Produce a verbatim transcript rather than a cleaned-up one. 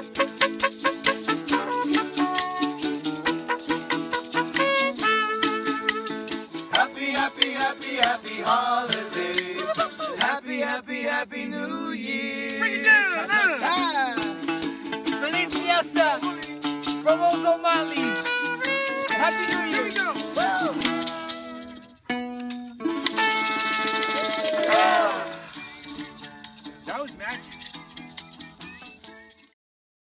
Happy, happy, happy, happy holidays. Happy, happy, happy New Year. Bring it down, down. Feliz fiesta from Ozomatli.